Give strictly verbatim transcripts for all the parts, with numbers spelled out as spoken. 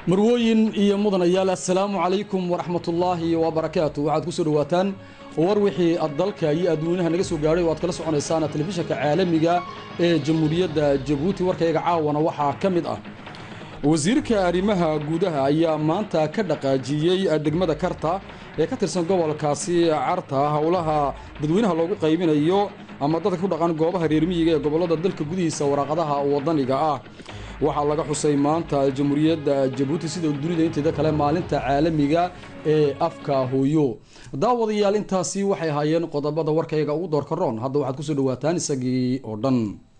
marwooyin iyo mudanayaal assalaamu calaykum waraxmatullaahi wabarakaatu waxaad ku soo dhawaataan war wixii dalka iyo adduunaha naga soo gaadhay oo aad kala soconaysaan telefishinka caalamiga ee jamhuuriyadda Jabuuti warkayga caawana waxaa ka mid ah wasiirka arrimaha gudaha ayaa maanta ka dhaqaajiyay degmada Karta ee ka tirsan gobolkaasi Carta hawlaha dadweynaha loogu qaybinayo ama dadka ku dhaqan goobaha reer miyiga ee gobolada dalka gudihiisa waraaqadaha wadaniga ah waxaa laga xusay maanta jamhuuriyadda Jabuuti sida dunida inteeda kale maalinta caalamiga ee afka hooyo daawadayaal intaasi waxay hayeen qodobada warkayga ugu door karoon hadda waxaad ku soo dhawaataan isagii oo dhan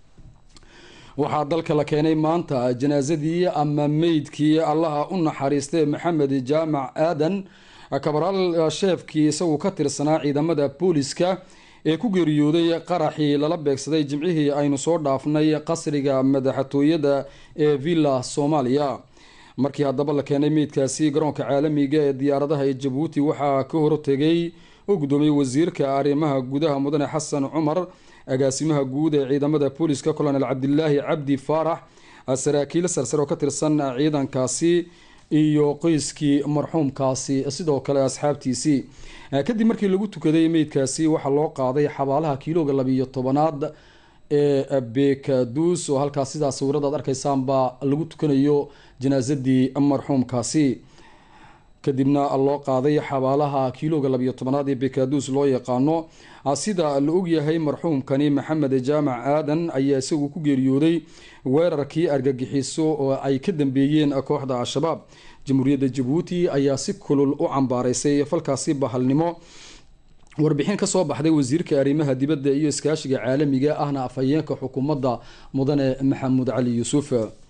waxaa dalka la keenay maanta janaazadii ama meydkii allaha u naxariistay maxamed jaamac aadan kabaraal sheefkii isagu ka tirsanaa ciidamada booliska ee ku geeriyooday qaraxii lala beegsaday jimcihii aynu soo dhaafnay qasriga madaxtooyada ee Villa Soomaaliya markii haddaba la keenay meydkaasi garoonka caalamiga ee diyaaradaha ee Jabuuti waxaa ka hortagay oo gudoomiyay wasiirka arrimaha gudaha mudane Xasan Cumar agaasimaha guud ee ciidamada booliska Colonel Cabdillaahi Cabdi Faarax saraakiil sarsare oo ka tirsan ciidankaasi iyo qoyskii marxuumkaasi sidoo kale asxaabtiisii kadib markii lagu tukaday meydkaasi waxa loo qaaday xabaalaha kiilooga laba iyo tobanaad ee Beekaduus oo halkaas sidaas sawirada aad arkaysaan ba lagu tukanayo janaazadii marxuumkaasi kadibna loo qaaday xabaalaha kiilooga laba iyo tobanaad ee Beekaduus loo yaqaano sida la og yahay marxuumkani maxamed jaamac aadan ayaa isagu ku geeriyooday weerarkii argagixiso oo ay ka dambeeyeen kooxda al-shabaab jamhuuriyadda Jabuuti ayaa si kulul u cambaaraysay falkaasi bahalnimo warbixin ka soo baxday wasiirka arrimaha dibadda iyo iskaashiga caalamiga ahna afhayeenka xukuumadda mudane maxamuud cali yuusuf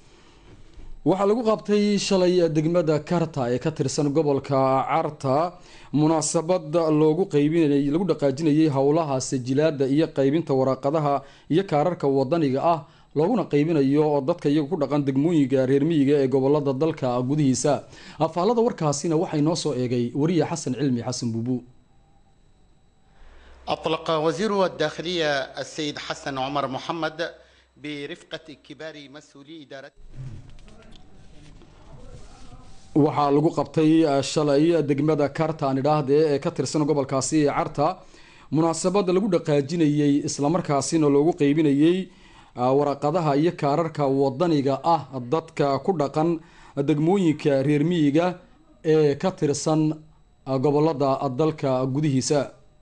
waxaa lagu qabtay shalay degmada Karta ee ka tirsan gobolka Carta munaasabad loogu qaybinayay lagu dhaqaajinayay hawlaha sajilaada iyo qaybinta waraaqadaha iyo kaararka wadaniga ah looguna qaybinayo dadka iyagu ku dhaqan degmooyinka reer miyiga ee gobolada dalka gudihiisa afaalada warkaasina waxay noo soo eegay wariye xasan cilmi xasan buubu أطلق وزير الداخلية السيد حسن عمر محمد برفقة كبار مسؤولي إدارة waxaa lagu qabtay shalay degmada Karta aan idhaahdee ee ka tirsan gobolkaasi Carta munaasabad lagu dhaqaajinayay isla markaasina loogu qaybinayay waraqadaha iyo kaararka wadaniga ah dadka ku dhaqan degmooyinka reer miyiga ee ka tirsan gobolada dalka gudihiisa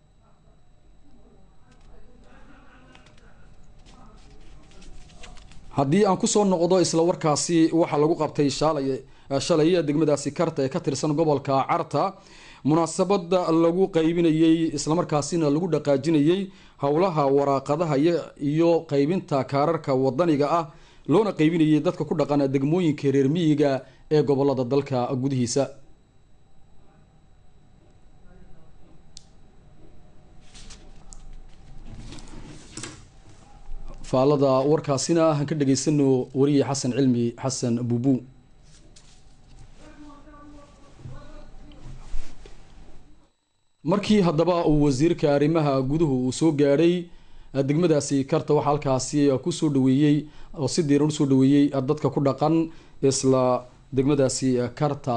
haddii aan ku soo noqdo isla warkaasi waxa lagu qabtay shalay shalay degmadaasi Karta ee ka tirsan gobolka Carta munaasabad lagu qaybinayay isla markaasina lagu dhaqaajinayay hawlaha waraaqadaha iyo qaybinta kaararka wadaniga ah loona qaybinayay dadka ku dhaqan degmooyinka reer miyiga ee gobolada dalka gudihiisa faalada warkaasina aan ka dhageysano wariye xasan cilmi xasan buubu markii haddaba uu wasiirka arrimaha guduhu uu soo gaadhay degmadaasi Karta waxa halkaasi ku soo dhaweeyay oo si diiran u soo dhaweeyay dadka ku dhaqan isla degmadaasi Karta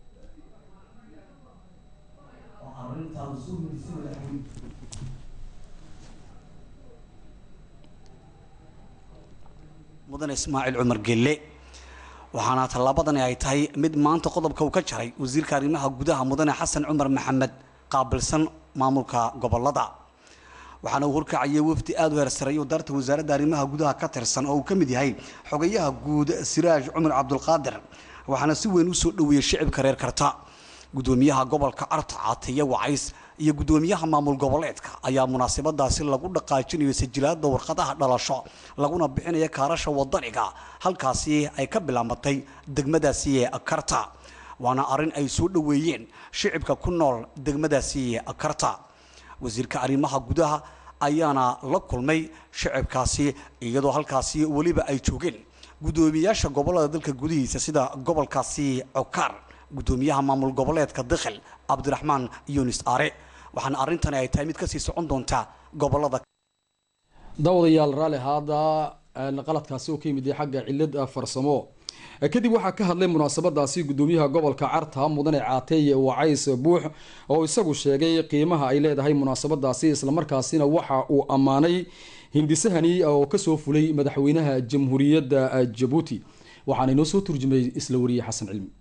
mudan Ismaaciil Cumar Gelle waxaana talabadani ay tahay mid maanta qodobka uu ka jaray wasiirka arrimaha gudaha mudane Xasan Cumar Maxamed qaabilsan maamulka gobolada waxaana uu horkacayay wafdi aad u heersaray oo darta wasaaradda arrimaha gudaha ka tirsan oo uu ka mid yahay xogayaha guud Siraaj Cumar Cabdulqaadir waxaana si weyn u soo dhaweeyay shacabka reer Karta gudoomiyaha gobolka Carta Catiya Wacays iyo gudoomiyaha maamul goboleedka ayaa munaasabadaasi lagu dhaqaajinayo sajilaada warqadaha dhalasho laguna bixinayo kaarasha wadaniga halkaasi ay ka bilaabatay degmadaasi Karta waana arin ay soo dhaweeyeen shacabka ku nool degmadaasi Karta wasiirka arrimaha gudaha ayaana la kulmay shacabkaasi iyadoo halkaasi waliba ay joogeen gudoomiyaasha gobolada dalka gudihiisa sida gobolkaasi Cokar gudoomiyaha maamul goboleedka Dakhil Cabdiraxmaan Yunis Are waxaan arintan ay tahay mid ka sii socon doonta gobolada dawadayaal raali hada qaladkaasi oo ka yimid xagga cilad farsamo kadib waxaa ka hadlay munaasabadaasi gudoomiyaha gobolka Carta mudane Caateeye Wacays Buux oo isagu sheegay qiimaha ay leedahay munaasabadaasi isla markaasina waxa uu amaanay hindisahani oo ka soo fulay madaxweynaha jamhuuriyadda Djibouti waxaana inoo soo turjumay isla wariye Xasan Cilmi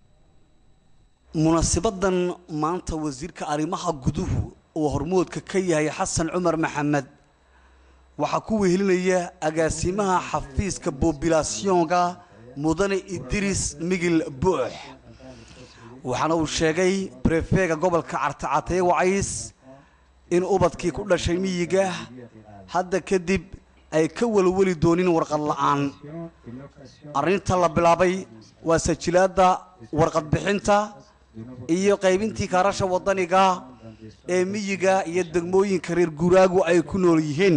munaasabadan maanta wasiirka arrimaha guduhu oo hormoodka ka yahay Xasan Cumar Maxamed waxa ku wehelinaya agaasimaha xafiiska populationka mudane Idris Migil Buux waxaana uu sheegay prefega gobolka Carta Caateeye Wacays in ubadkii ku dhashay miyiga hadda kadib ay ka walwali doonin warqad la'aan arinta la bilaabay waa sajilaada warqad bixinta iyo qaybintii kaarasha wadaniga ee miyiga iyo degmooyinka reer guuraagu ay ku nool yihiin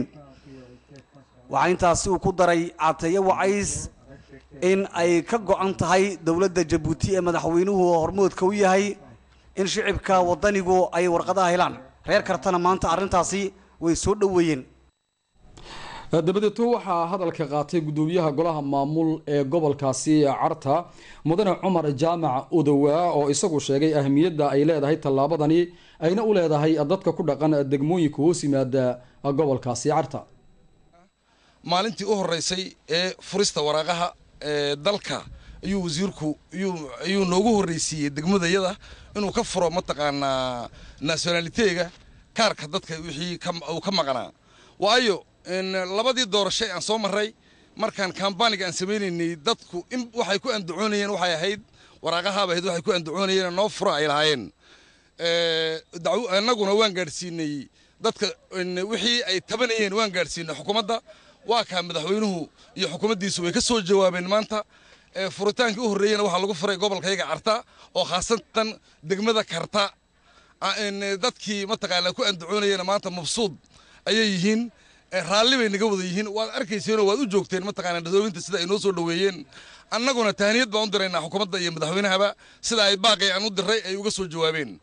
waxa intaasi uu ku daray Caateeye Wacays in ay ka go'an tahay dawladda Djibouti ee madaxweynuhu hormoodka u yahay in shicibka wadanigu ay warqadaha helaan reer Kartana maanta arintaasi way soo dhaweeyeen dabadeeto waxaa hadalka qaatay gudoomiyaha golaha maamul ee gobolkaasi Carta mudane Cumar Jaamac Odowa oo isagu sheegay ahmiyadda ay leedahay tallaabadani ayna u leedahay dadka ku dhaqan degmooyinka hoos yimaada gobolkaasi Carta maalintii u horeysay ee furista waraaqaha ee dalka ayuu wasiirku ayuu noogu horeysiyay degmadayada inuu ka furo mataqaanaa nationality-ga kaarka dadka wixii uu ka maqnaa waayo in labadii doorasho aan soo maray markaan kampaniga aan sameeynay dadku in waxay ku andacoonayeen waxay ahayd waraaqaha baahid waxay ku andacoonayeen noo furo ay lahaayeen ee dacwo anaguna waan gaarsiinay dadka wixii ay tabanayeen waan gaarsiinay xukuumadda waa ka madaxweynuhu iyo xukuumaddiisu way ka soo jawaabeen maanta ee furitaankii u horeeyana waxa lagu furay gobolkayga Carta oo khaasatan degmada Karta in dadkii mataqaanaa ku andacoonayeen maanta mabsuud ayay yihiin raalli bay naga wada yihiin waad arkayseen waad u joogteen mataqaanaa dadweynaha sida ay noo soo dhaweeyeen annaguna taaniyad baan u diraynaa xukuumadda iyo madaxweynahaba sida ay baaqay aan u diray ay uga soo jawaabeen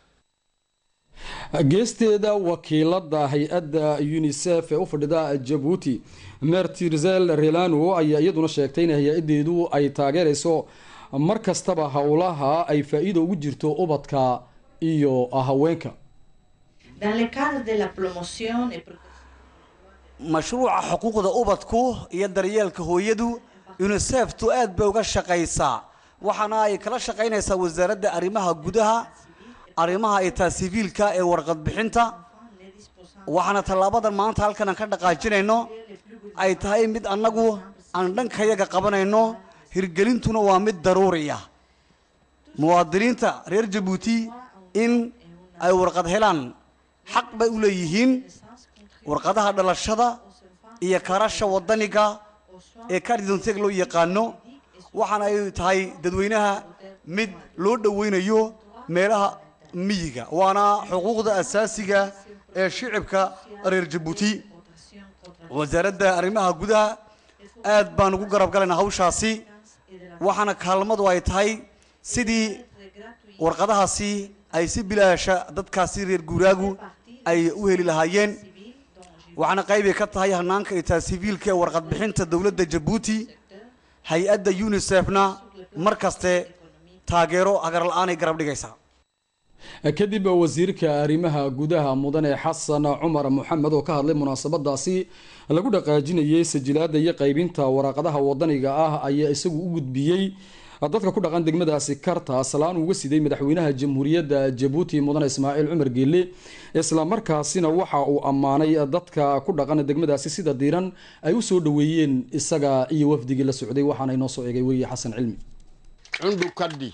geesteeda wakiilada hay-adda UNICEF ee u fadhida Djibouti Mertirzel Relano ayaa iyaduna sheegtay in hay-adeedu ay taageerayso mar kastaba hawlaha ay faa'iido ugu jirto ubadka iyo haweenka dans le cadre de la promotion et mashruuca xuquuqda ubadku iyo daryeelka hooyadu UNICEF tu aad bay uga shaqaysaa waxaana ay kala shaqaynaysaa wasaaradda arrimaha gudaha arrimaha ita civilka ee warqad bixinta waxaana talaabadan maanta halkan aan ka dhaqaajinayno ay tahay mid annagu aan dhankayaga qabanayno hirgelintuna waa mid daruuri ah muwaadiniinta reer Djibouti in ay warqad helaan xaq bay u leeyihiin warqadaha dhalashada iyo kaarasha wadaniga ee kaardinteeg loo yaqaano waxaana ay tahay dadweynaha mid loo dhaweynayo meelaha miyiga waana xuquuqda asaasiga ee shicibka reer Djibouti wasaaradda arrimaha gudaha aad baan ugu garab galaynaa hawshaasi waxaana kaalmadu ay tahay sidii warqadahaasi ay si bilaasha dadkaasi reer guuraagu ay u heli lahaayeen waxaana qayb ka tahay hanaanka ita civilka ee warqad bixinta dawladda Djibouti hay-adda UNICEF-na markaste taageero agar la'aan ay garab dhigaysaa kadib wasiirka arrimaha gudaha mudane Xasan Cumar Maxamed oo ka hadlay munaasabadaasi lagu dhaqaajinayay sajilaada iyo qaybinta waraqadaha wadaniga ah ayaa isagu u gudbiyay dadka ku dhaqan degmadaasi Karta salaan uga siday madaxweynaha jamhuuriyadda Djibouti mudane Ismaaciil Cumar Geelle isla markaasina waxa uu amaanay dadka ku dhaqan degmadaasi sida diiran ay u soo dhaweeyeen isaga iyo wafdigii la socday waxaana inoo soo eegay wariye Xasan Cilmi عنده كردي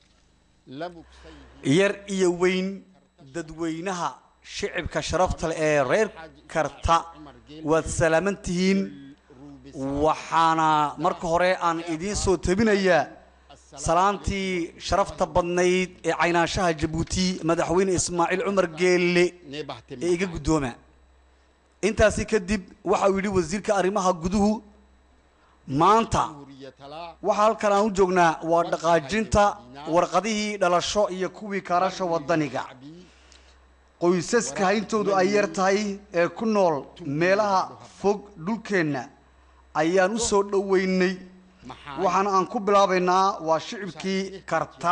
yar iyo weyn dadweynaha shicibka sharafta leh ee reer Karta waad salaamantihiin waxaana marka hore aan idiin soo tabinayaa salaantii sharafta badnayd ee caynaanshaha Djibouti madaxweyne Ismaaciil Cumar Geelle ee iga gudooma intaasi kadib waxa uu yiri wasiirka arrimaha guduhu maanta waxa halkan aan u joognaa waa dhaqaajinta warqadihii dhalasho iyo kuwii kaarasha wadaniga qoysaska hayntoodu ay yar tahay ee ku nool meelaha fog dhulkeena ayaan u soo dhaweynay waxaan aan ku bilaabaynaa waa shicibkii karta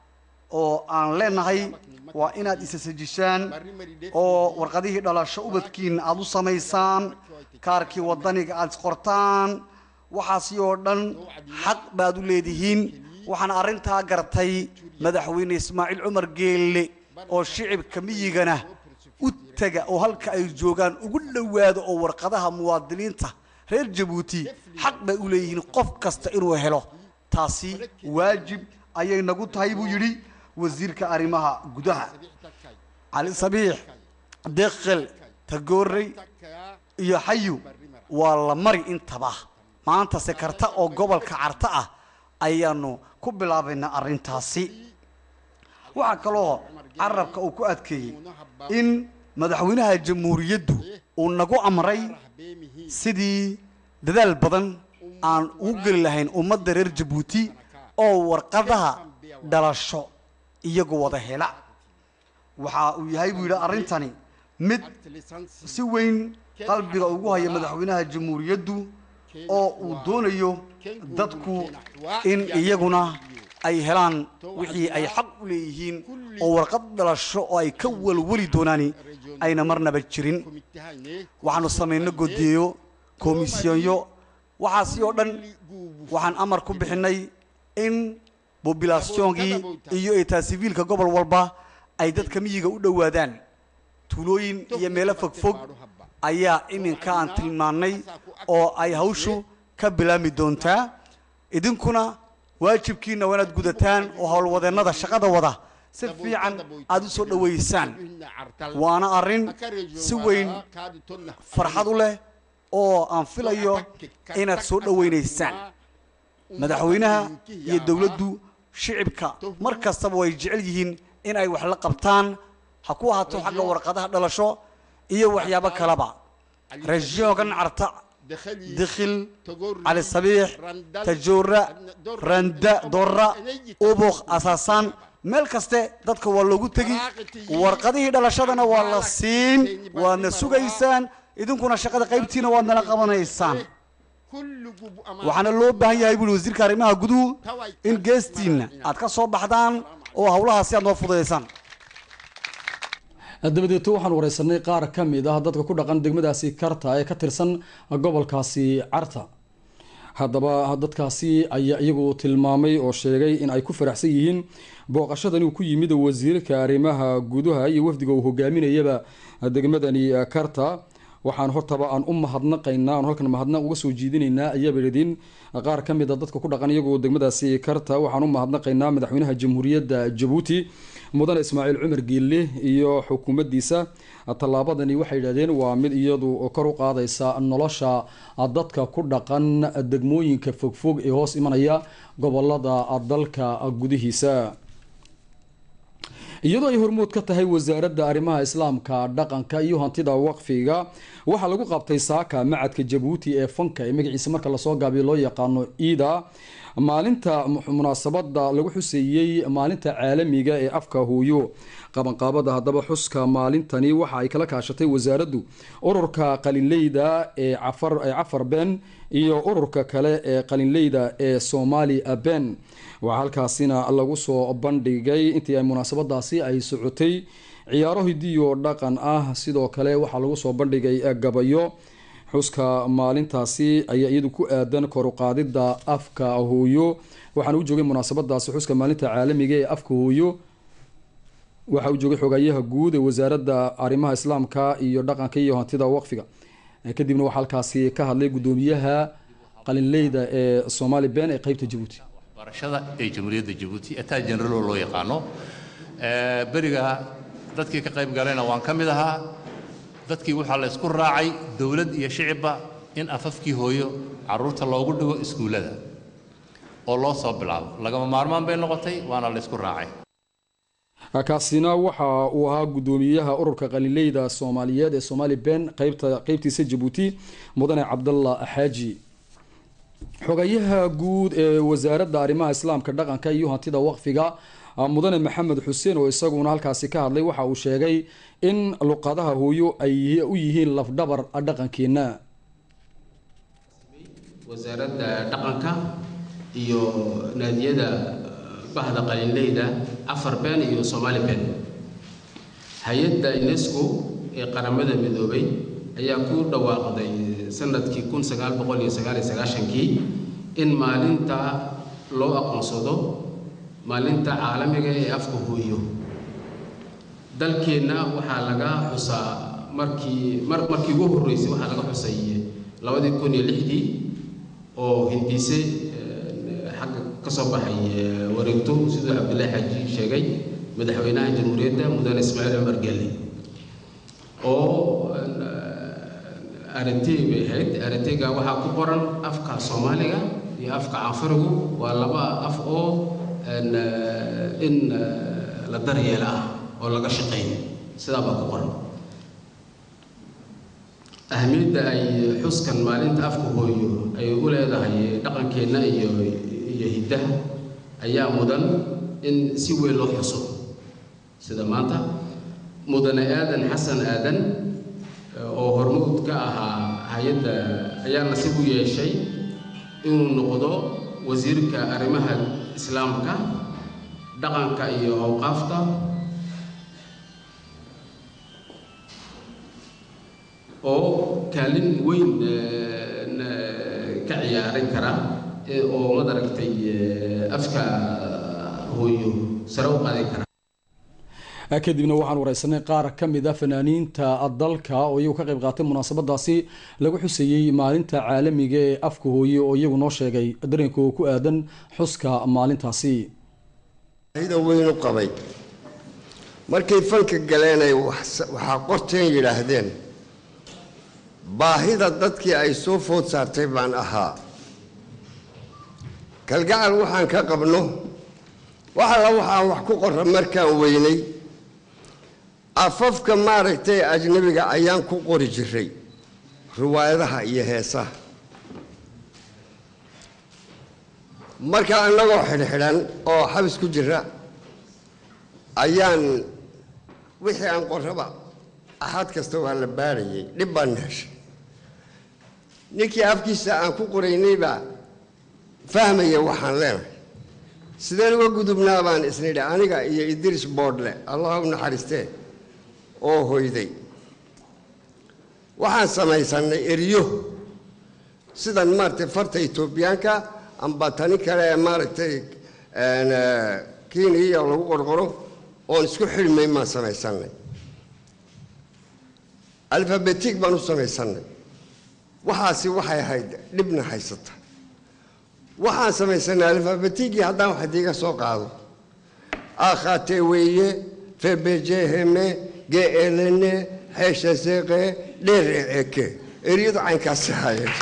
oo aan leenahay waa inaad isa sajishaan oo warqadihii dhalasho ubadkiina aad u samaysaan kaarkii wadaniga aad isqortaan waxaasi oo dhan xaq baad u leedihiin waxaan arrintaa gartay madaxweyne ismaaciil cumar geelle oo shicibka miyigana u taga oo halka ay joogaan ugu dhowaado oo warqadaha muwaadiniinta reer jabuuti xaq bay u leeyihiin qof kasta inuu helo taasi waajib ayay nagu tahay buu yidhi wasiirka arrimaha gudaha cali sabiix deqel tagoorey iyo xayu waa la mari intaba maanta se karta oo gobolka carta ah ayaanu ku bilaabaynaa arrintaasi waxaa kaloo carabka uu ku adkeeyey in madaxweynaha jamhuuriyaddu uu nagu amray sidii dadaal badan aan ugu geli lahayn ummadda reer jabuuti oo warqadaha dhalasho iyagu wada hela waxa uu yahay buu yidhi arrintani mid si weyn qalbiga ugu haya madaxweynaha jamhuuriyaddu oo uu doonayo dadku in iyaguna ay helaan wixii ay xaq u leeyihiin oo warqad dhalasho oo ay ka walwali doonaani ayna marnaba jirin waxaanu samayno godiyo komisyoonyo waxaasi oo dhan waxaan amar ku bixinay in bobulasyoonkii iyo eetaa siviilka gobol walba ay dadka miyiga u dhowaadaan tuulooyin iyo meelo fogfog ayaa iminka aan tilmaannay oo ay hawshu ka bilaami doontaa idinkuna waajibkiina waa inaad gudataan oo howlwadeennada shaqada wada si fiican aad u soo dhowaysaan waana arrin si weyn farxad u leh oo aan filayo inaad soo dhowaynaysaan madaxweynaha iyo dowladdu shicibka mar kastaba way jecel yihiin in ay wax la qabtaan ha ku ahaato xagga warqadaha dhalasho iyo waxyaabo kaleba regionkan carta دخل على الصبيح تجورة رندا دورة أبوخ أساسان meel kaste dadka waa loogu tegi warqadihii dhalashadana waa la siin waadna sugaysaan idinkuna shaqada qaybtiina waad nala qabanaysaan waxaana loo baahan yahay buli wasiirka arrimaha guduhu in geestiina aad ka soo baxdaan oo howlahaasi aad noo fududaysaan dabadeeto waxaan wareysanay qaar ka mid ah dadka ku dhaqan degmadaasi karta ee ka tirsan gobolkaasi carta haddaba dadkaasi ayaa iyagu tilmaamay oo sheegay in ay ku faraxsan yihiin booqashadan uu ku yimid wasiirka arrimaha gudaha iyo wafdiga uu hogaaminayaba degmadani karta waxaan hortaba aan u mahadnaqaynaa aan halkan mahadnaq uga soo jiidinaynaa ayaaba idin qaar ka mid ah dadka ku dhaqan iyagu degmadaasi karta waxaan u mahadnaqaynaa madaxweynaha jamhuuriyadda jabuuti mudane ismaaciil cumar geelle iyo xukuumaddiisa tallaabadani waxay yidhahdeen waa mid iyadu kor u qaadaysa nolosha dadka ku dhaqan degmooyinka fogfog ee hoos imanaya gobolada dalka gudihiisa iyadoo ay hormood ka tahay wasaaradda arrimaha islaamka dhaqanka iyo hantida waqfiga waxaa lagu qabtay saaka macadka jabuuti ee fanka ee magaciisa marka lasoo gaabiyo loo yaqaano iida maalinta munaasabada lagu xuseeyey maalinta caalamiga ee afka hooyo qabanqaabada haddaba xuska maalintani waxa ay kala kaashatay wasaaraddu ururka qalinleyda ee cafar ee cafar ben iyo ururka kale ee qalinleyda ee Somali Ben waxa halkaasina lagu soo bandhigay intii ay munaasabadaasi ay socotay ciyaaro hidiyo dhaqan ah sidoo kale waxa lagu soo bandhigay gabayo xuska maalintaasi ayaa iyadu ku aadan kor u qaadida afka hooyo waxaan u joogay munaasabadaasi xuska maalinta caalamiga ee afka hooyo waxa uu joogay xogayaha guud ee wasaaradda arrimaha islaamka iyo dhaqanka iyo hantida waqfiga kadibna waxa halkaasi ka hadlay gudoomiyaha qalinleyda ee Somali Ben ee qaybta Djibouti barashada ee jamhuuriyadda Djibouti ataa general loo yaqaano ee bariga dadkii ka qayb galayna waan kamid ahaa dadkii waxa la isku raacay dawlad iyo shicibba in afafkii hooyo caruurta loogu dhigo iskuulada oo loo soo bilaabo lagama maarmaan bay noqotay waana la isku raacay kaasina waxa uu ahaa gudoomiyaha ururka qalinleyda Soomaaliyeed ee Somali Ben qaybta qaybtiisa Djibouti mudane Cabdallah Xaaji xogayaha guud ee wasaaradda arrimaha islaamka dhaqanka iyo hantida waqfiga mudane maxamed xuseen oo isaguna halkaasi ka hadlay waxa uu sheegay in luqadaha hooyo ay u yihiin lafdhabar dhaqankeena wasaaradda dhaqanka iyo naadiyada bahda qalinleyda afar been iyo Soomaali been hay'adda UNESCO ee qaramada midoobay ayaa ku dhawaaqday sanadkii kun sagaal boqol iyo sagaal iyo sagaashan-kii in maalinta loo aqoonsado maalinta caalamiga ee afka hooyo dalkeena waxaa laga xusaa markii markii ugu horeysay waxaa laga xusay labadii kun iyo lixdii oo hindise xagga ka soo baxay wareegto sida Cabdullaahi Xaaji sheegay madaxweynaha jamhuuriyadda mudane Ismaaciil Cumar Geelle oo arintay bay ahayd arintayga waxaa ku qoran afka Soomaaliga iyo afka Afarigu waa laba af oo in la daryeelo ah oo laga shaqeeyo sidaa baa ku qoran ahmiyadda ay xuskan maalinta afka hooyo ay u leedahay dhaqankeena iyo iyo hiddaha ayaa mudan in si weyn loo xuso sida maanta mudane aadan xasan aadan oo hormuud ka ahaa hay'adda ayaa nasiib u yeeshay inuu noqdo wasiirka arrimaha islaamka dhaqanka iyo awqaafta oo kaalin weyn ka ciyaarin kara oo madaragtay afka hooyo sare u qaadi kara kadibna waxaan wareysanay qaar ka mid ah fanaaniinta dalka oo iyagu ka qayb qaatay munaasabadaasi lagu xuseeyey maalinta caalamiga ee afka hooyo oo iyagu noo sheegay dareenkooda ku aadan xuska maalintaasi ida weyn u qabay markay fanka galeenay waxaa qorteen yidhaahdeen baahida dadkii ay soo food saartay baan ahaa kalgacal waxaan ka qabno waxala waxaan wax ku qorra markaan weynay afafka maaragtay ajnabiga ayaan ku qori jiray riwaayadaha iyo heesaha marka annagoo xidhxidhan oo xabis ku jira ayaan wixii aan qorraba axad kasta waa la baarayay dhib baan heshay ninkii afkiisa aan ku qoraynay baa fahmaya waxaan leenahay sideen uga gudubnaa baan isnidhi aniga iyo idris boodle allah u naxariistee oo hoyday waxaan samaysanay eryo sidan maaragtay farta etoobiyaanka amba tani kale ee maaragtay kenya lagu qorqoro oon isku xidhmay maan samaysanay alfabetig baan u samaysanay waxaasi waxay ahayd dhibna haysata waxaan samaysanay alfabetigii haddaan wax diiga soo qaado akhaatee weeye febejeheme geelene xeeshaseeqe dheereceeke eryadu caynkaasi hayeen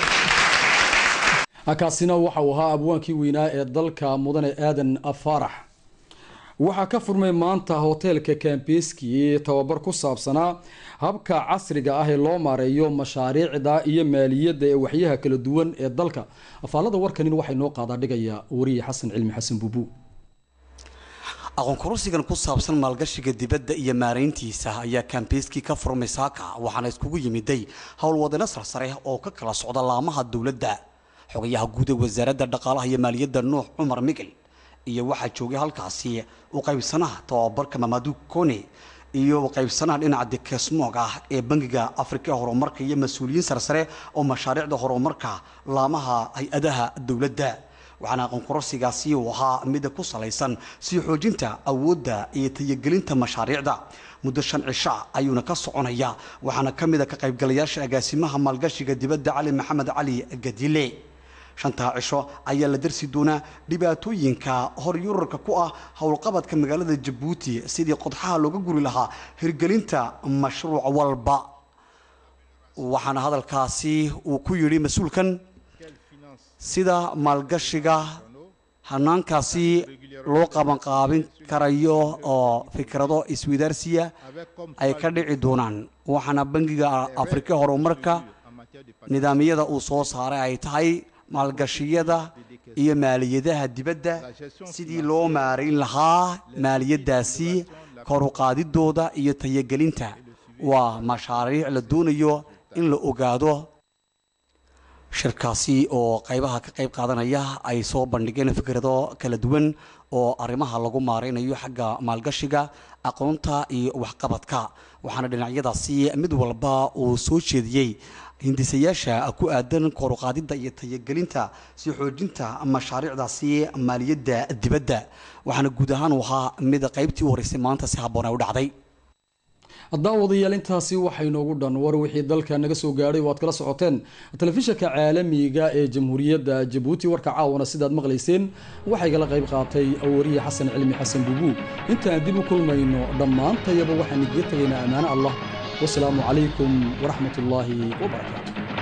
kaasina waxa uu ahaa abwaankii weynaa ee dalka mudane aadan faarax waxaa ka furmay maanta hoteelka Campeski tababar ku saabsanaa habka casriga ah ee loo maareeyo mashaariicda iyo maaliyadda ee waxyaha kala duwan ee dalka afaalada warkanin waxay noo qaadaa dhigaya wariye xasan cilmi xasan buubu aqoon kororsigan ku saabsan maalgashiga dibadda iyo maareyntiisa ayaa Campeski ka furmay saaka waxaana iskugu yimiday howlwadano sarsare oo ka kala socda laamaha dawladda xogayaha guud ee wasaaradda dhaqaalaha iyo maaliyadda Nuux Cumar Migel iyo waxa joogay halkaasi u qaybsanaha tababarka Mamadou Kone iyo qaybsanaha dhinaca dekesmoog ah ee bangiga Afrika horumarka iyo mas'uuliyiin sarsare oo mashaariicda horumarka laamaha hay-adaha dawladda waxaana aqoon kororsigaasi uu ahaa mid ku salaysan si xoojinta awoodda iyo tayagelinta mashaariicda muddo shan cisho ayuuna ka soconaya waxaana ka mid ah ka qaybgalayaasha agaasimaha maalgashiga dibadda Cali Maxamed Cali Gadile shanta cisho ayaa la darsi doonaa dhibaatooyinka hor yurarka ku ah howlqabadka magaalada Djibouti sidii qodxaha looga guri lahaa hirgelinta mashruuc walba waxaana hadalkaasi uu ku yiri mas'uulkan sida maalgashiga hanaankaasi loo qaban qaabin karayo oo fikrado isweydaarsiya ay ka dhici doonaan waxaana bangiga Afrika horumarka nidaamyada uu soo saaray ay tahay maalgashiyada iyo maaliyadaha dibadda sidii loo maareyn lahaa maaliyadaasi kor u qaadidooda iyo tayagelinta waa mashaariic la doonayo in la ogaado shirkaasi oo qaybaha ka qayb qaadanaya ay soo bandhigeen fikrado kala duwan oo arrimaha lagu maareynayo xagga maalgashiga aqoonta iyo waxqabadka waxaana dhinacyadaasi mid walba uu soo jeediyey hindisayaasha ku aadan kor u qaadida iyo tayagelinta si xoojinta mashaariicdaasi maaliyadda dibadda waxaana guud ahaan u ahaa mid qaybtii u horeysay maanta si habboon ay u dhacday daawadayaal intaasi waxay noogu dhan war wixii dalka naga soo gaadhay waad kala socoteen telefishinka caalamiga ee jamhuuriyadda Jabuuti warka caawana sidaad maqlayseen waxay kala qayb qaatay awariye xasan cilmi xasan buubu intaan dib u kulmayno dhammaantayaba waxaan idin tagaynaa amaana Allah والسلام عليكم ورحمة الله وبركاته.